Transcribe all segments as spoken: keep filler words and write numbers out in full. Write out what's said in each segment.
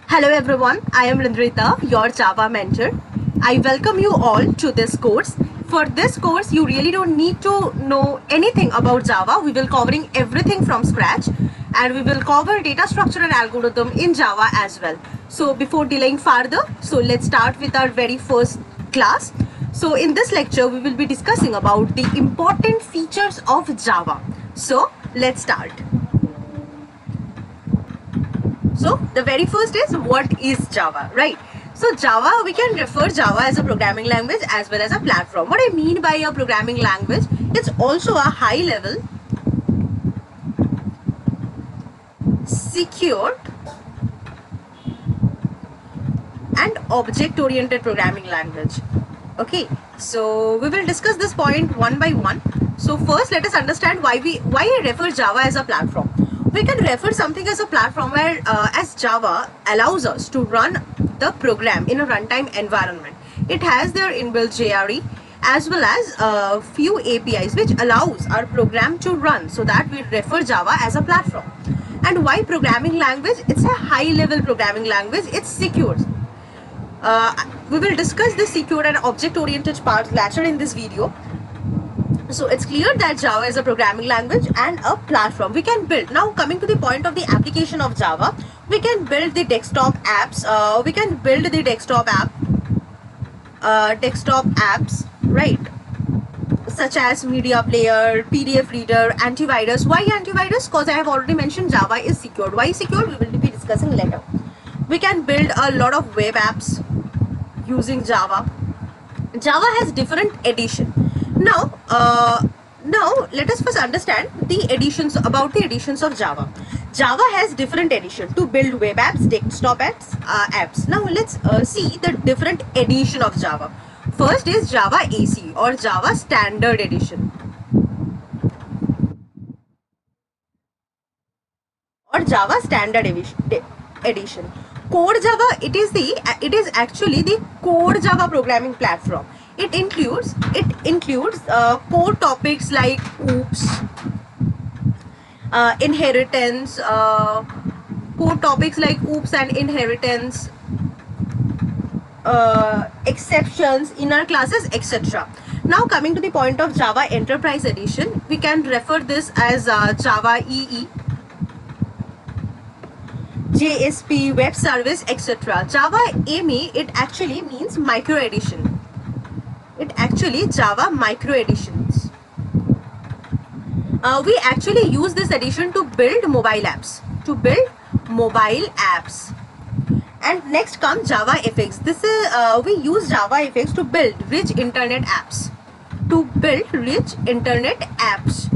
Hello everyone, I am Rindrita, your Java mentor. I welcome you all to this course. For this course, you really don't need to know anything about Java. We will covering everything from scratch and we will cover data structure and algorithm in Java as well. So before delaying further, so let's start with our very first class. So in this lecture, we will be discussing about the important features of Java. So let's start. So the very first is, what is Java, right? So Java, we can refer Java as a programming language as well as a platform. What I mean by a programming language, it's also a high level, secured and object oriented programming language. Okay, so we will discuss this point one by one. So first let us understand why we why I refer Java as a platform. We can refer something as a platform where uh, as Java allows us to run the program in a runtime environment. It has their inbuilt J R E as well as a few A P Is which allows our program to run, so that we refer Java as a platform. And why programming language? It's a high level programming language. It's secure. Uh, we will discuss the secure and object oriented part later in this video. So it's clear that Java is a programming language and a platform we can build. Now coming to the point of the application of Java, we can build the desktop apps. Uh, we can build the desktop app, uh, desktop apps, right? Such as media player, P D F reader, antivirus. Why antivirus? Because I have already mentioned Java is secured. Why secured? We will be discussing later. We can build a lot of web apps using Java. Java has different edition. Now, uh, now let us first understand the editions about the editions of Java. Java has different edition to build web apps, desktop apps, uh, apps. Now let's uh, see the different edition of Java. First is Java A C or Java Standard Edition or Java Standard Edition. Core Java, it is the it is actually the core Java programming platform. It includes it includes uh, core topics like OOPS, uh, inheritance, uh, core topics like OOPS and inheritance, uh, exceptions, inner classes, et cetera. Now coming to the point of Java Enterprise Edition, we can refer this as uh, Java E E, J S P, Web Service, et cetera. Java M E, it actually means Micro Edition. It actually Java Micro Editions. Uh, we actually use this edition to build mobile apps. To build mobile apps. And next comes Java F X. This is uh, we use Java F X to build rich internet apps. To build rich internet apps.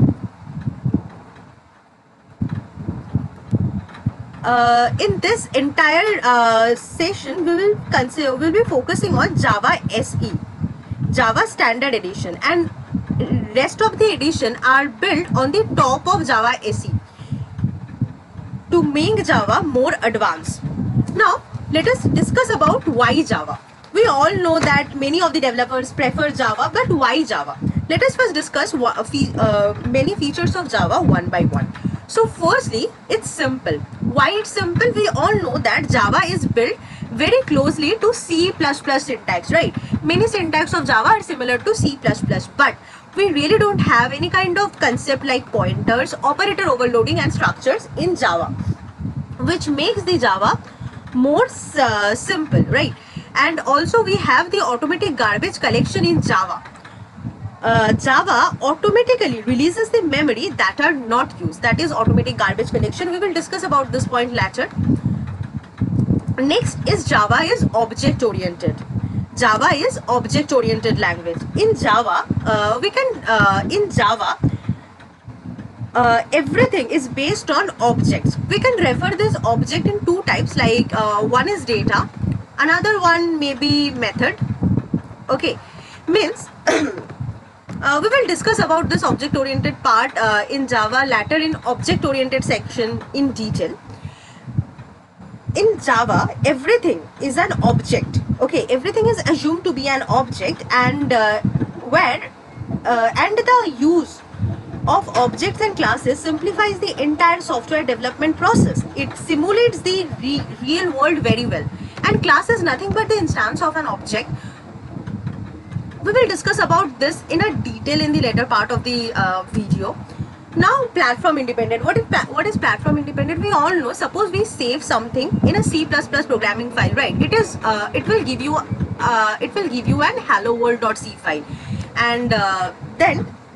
Uh, in this entire uh, session, we will consider we will be focusing on Java S E, Java Standard Edition, and rest of the edition are built on the top of Java S E to make Java more advanced. Now let us discuss about why Java. We all know that many of the developers prefer Java, but why Java? Let us first discuss uh, many features of Java one by one. So firstly, it's simple. Why it's simple? We all know that Java is built very closely to C plus plus syntax, right? Many syntax of Java are similar to C plus plus, but we really don't have any kind of concept like pointers, operator overloading and structures in Java, which makes the Java more uh, simple, right? And also we have the automatic garbage collection in Java. Uh, Java automatically releases the memory that are not used. That is automatic garbage collection. We will discuss about this point later. Next is Java is object oriented. Java is object oriented language. In Java, uh, we can uh, in Java uh, everything is based on objects. We can refer this object in two types, like uh, one is data, another one may be method. Okay, means Uh, we will discuss about this object oriented part uh, in Java later in object oriented section in detail. In Java, everything is an object. Okay, everything is assumed to be an object, and uh, where uh, and the use of objects and classes simplifies the entire software development process. It simulates the re real world very well. And class is nothing but the instance of an object. We will discuss about this in a detail in the later part of the uh, video. Now, platform independent. What is what is platform independent? We all know. Suppose we save something in a C plus plus programming file, right? It is. Uh, it will give you. Uh, it will give you an hello world.c file, and uh, then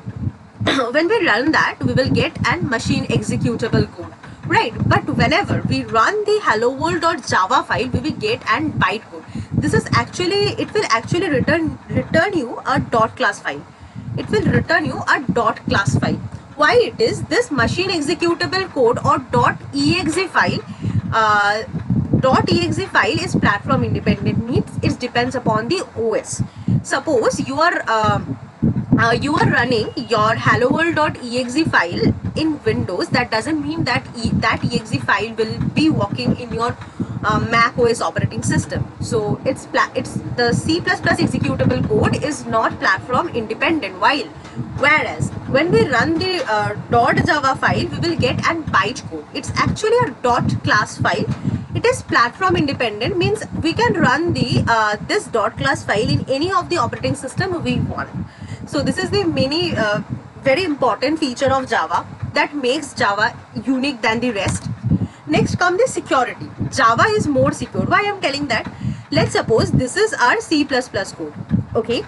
when we run that, we will get an machine executable code, right? But whenever we run the hello world.java file, we will get an bytecode. This is actually. It will actually return return you a dot class file. It will return you a dot class file. Why it is this machine executable code or .exe file, uh, .exe file is platform independent, means it depends upon the O S. Suppose you are uh, uh, you are running your hello world.exe file in Windows, that doesn't mean that e that exe file will be working in your uh, Mac O S operating system. So it's it's the C plus plus executable code is not platform independent. While whereas when we run the uh, .java file, we will get an bytecode. It's actually a dot class file. It is platform independent, means we can run the uh, this dot class file in any of the operating system we want. So this is the many uh, very important feature of Java that makes Java unique than the rest. Next come the security. Java is more secure. Why I am telling that? Let's suppose this is our C plus plus code. Okay.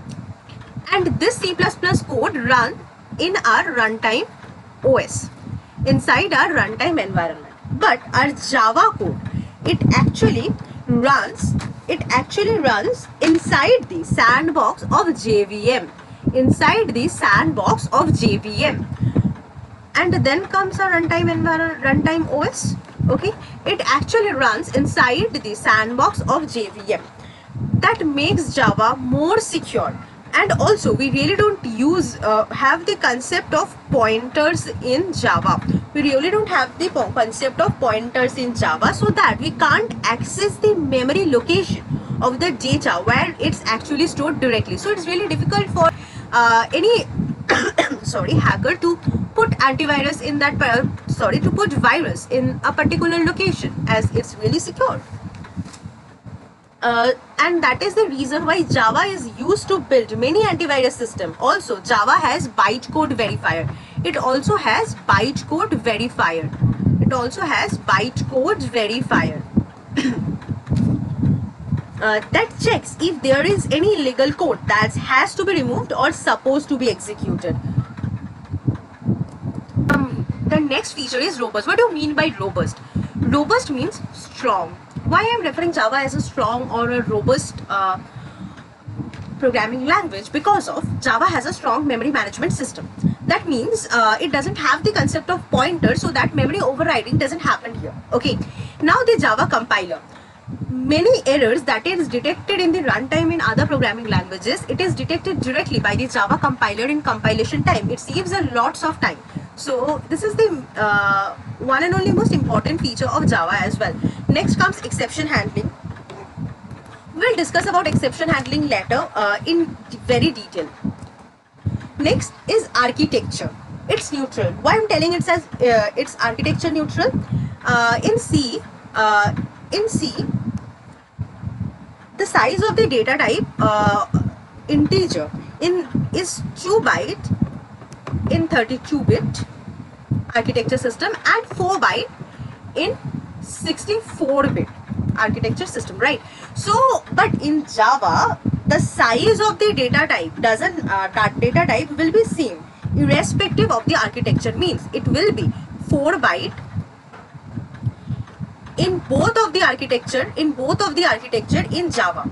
And this C plus plus code run in our runtime O S, inside our runtime environment. But our Java code, it actually runs, it actually runs inside the sandbox of J V M, inside the sandbox of J V M. And then comes our runtime environment, runtime O S. Okay, it actually runs inside the sandbox of J V M. That makes Java more secure. And also we really don't use uh, have the concept of pointers in Java. We really don't have the concept of pointers in Java, so that we can't access the memory location of the data where it's actually stored directly. So it's really difficult for uh, any sorry hacker to put antivirus in that sorry to put virus in a particular location, as it's really secure. Uh, and that is the reason why Java is used to build many antivirus system. Also, Java has bytecode verifier. It also has bytecode verifier. It also has bytecode verifier. uh, that checks if there is any illegal code that has to be removed or supposed to be executed. Um, the next feature is robust. What do you mean by robust? Robust means strong. Why I am referring Java as a strong or a robust uh, programming language? Because of Java has a strong memory management system. That means uh, it doesn't have the concept of pointer, so that memory overriding doesn't happen here. Okay. Now the Java compiler. Many errors that is detected in the runtime in other programming languages, it is detected directly by the Java compiler in compilation time. It saves a lots of time. So this is the uh, one and only most important feature of Java as well. Next comes exception handling. We'll discuss about exception handling later uh, in very detail. Next is architecture. It's neutral. Why I'm telling it as uh, it's architecture neutral? Uh, in C, uh, in C, the size of the data type uh, integer in is two byte in thirty-two bit architecture system and four byte in sixty-four bit architecture system, right? So, but in Java, the size of the data type doesn't uh, that data type will be same irrespective of the architecture, means it will be four byte in both of the architecture in both of the architecture in Java.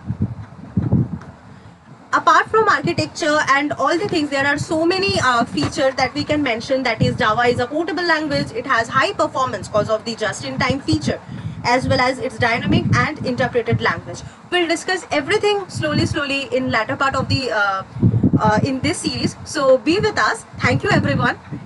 Apart from architecture and all the things, there are so many uh, features that we can mention. That is, Java is a portable language. It has high performance because of the just-in-time feature, as well as its dynamic and interpreted language. We'll discuss everything slowly, slowly in latter part of the uh, uh, in this series. So be with us. Thank you, everyone.